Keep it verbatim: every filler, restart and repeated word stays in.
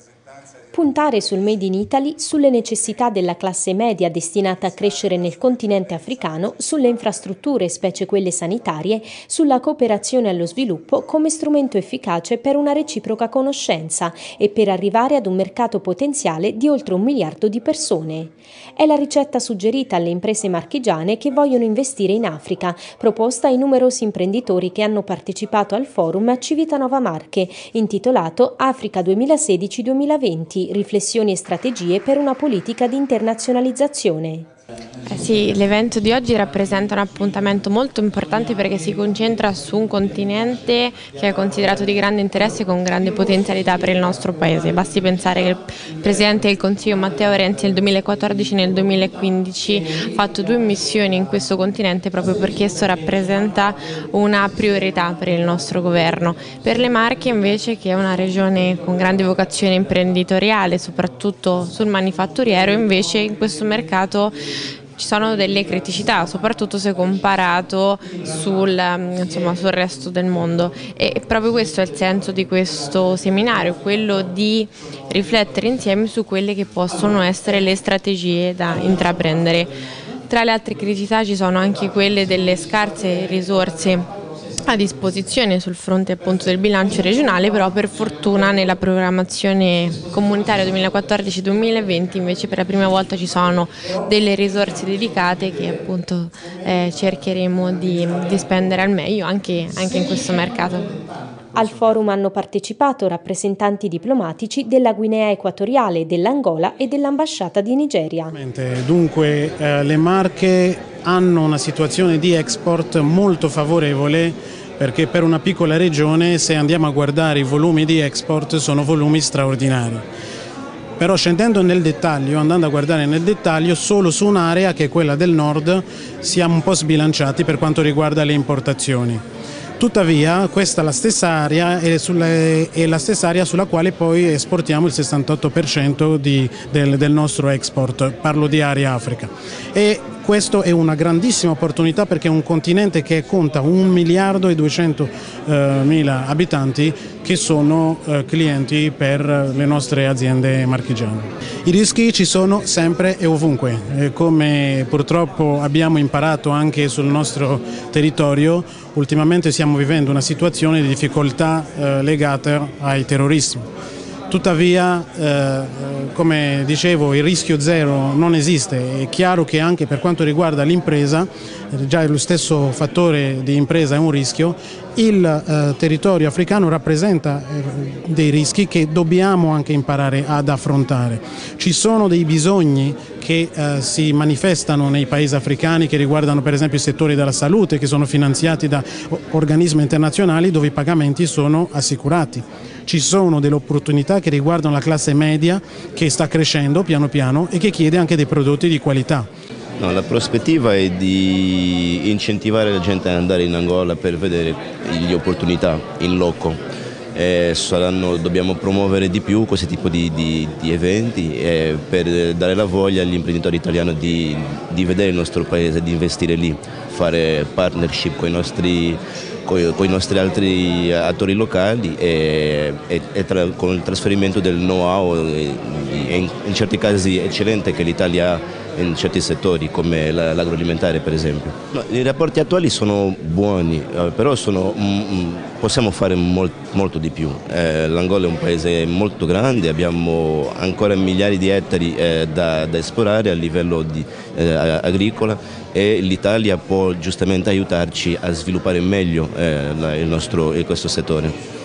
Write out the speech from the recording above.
Puntare sul Made in Italy, sulle necessità della classe media destinata a crescere nel continente africano, sulle infrastrutture, specie quelle sanitarie, sulla cooperazione allo sviluppo come strumento efficace per una reciproca conoscenza e per arrivare ad un mercato potenziale di oltre un miliardo di persone. È la ricetta suggerita alle imprese marchigiane che vogliono investire in Africa, proposta ai numerosi imprenditori che hanno partecipato al forum Civitanova Marche, intitolato Africa duemilasedici duemilaventi. Riflessioni e strategie per una politica di internazionalizzazione. Eh sì, l'evento di oggi rappresenta un appuntamento molto importante perché si concentra su un continente che è considerato di grande interesse e con grande potenzialità per il nostro paese. Basti pensare che il Presidente del Consiglio Matteo Renzi nel duemilaquattordici e nel duemilaquindici ha fatto due missioni in questo continente proprio perché esso rappresenta una priorità per il nostro governo. Per le Marche invece, che è una regione con grande vocazione imprenditoriale, soprattutto sul manifatturiero, invece in questo mercato ci sono delle criticità, soprattutto se comparato sul, insomma, sul resto del mondo, e proprio questo è il senso di questo seminario, quello di riflettere insieme su quelle che possono essere le strategie da intraprendere. Tra le altre criticità ci sono anche quelle delle scarse risorse a disposizione sul fronte appunto del bilancio regionale, però per fortuna nella programmazione comunitaria duemilaquattordici duemilaventi invece per la prima volta ci sono delle risorse dedicate che appunto eh, cercheremo di, di spendere al meglio anche, anche in questo mercato. Al forum hanno partecipato rappresentanti diplomatici della Guinea Equatoriale, dell'Angola e dell'ambasciata di Nigeria. Dunque eh, le Marche hanno una situazione di export molto favorevole, perché per una piccola regione, se andiamo a guardare i volumi di export, sono volumi straordinari. Però scendendo nel dettaglio, andando a guardare nel dettaglio, solo su un'area che è quella del nord siamo un po' sbilanciati per quanto riguarda le importazioni. Tuttavia questa è la stessa area, è, sulle, è la stessa area sulla quale poi esportiamo il sessantotto per cento di, del, del nostro export, parlo di area Africa. E questo è una grandissima opportunità perché è un continente che conta un miliardo e duecento mila abitanti che sono eh, clienti per le nostre aziende marchigiane. I rischi ci sono sempre e ovunque, e come purtroppo abbiamo imparato anche sul nostro territorio, ultimamente stiamo vivendo una situazione di difficoltà eh, legata ai terrorismi. Tuttavia, eh, come dicevo, il rischio zero non esiste. È chiaro che anche per quanto riguarda l'impresa, già lo stesso fattore di impresa è un rischio, il eh, territorio africano rappresenta eh, dei rischi che dobbiamo anche imparare ad affrontare. Ci sono dei bisogni che eh, si manifestano nei paesi africani che riguardano per esempio i settori della salute, che sono finanziati da organismi internazionali dove i pagamenti sono assicurati. Ci sono delle opportunità che riguardano la classe media che sta crescendo piano piano e che chiede anche dei prodotti di qualità. No, la prospettiva è di incentivare la gente ad andare in Angola per vedere le opportunità in loco. Eh, saranno, dobbiamo promuovere di più questo tipo di, di, di eventi eh, per dare la voglia agli imprenditori italiani di, di vedere il nostro paese, di investire lì, fare partnership con i nostri, con, con i nostri altri attori locali e, e, e tra, con il trasferimento del know-how e, e in, in certi casi eccellente che l'Italia ha in certi settori come l'agroalimentare per esempio. No, i rapporti attuali sono buoni, eh, però sono, mm, possiamo fare molt, molto di più. Eh, L'Angola è un paese molto grande, abbiamo ancora migliaia di ettari eh, da, da esplorare a livello di, eh, agricola e l'Italia può giustamente aiutarci a sviluppare meglio eh, la, il nostro, questo settore.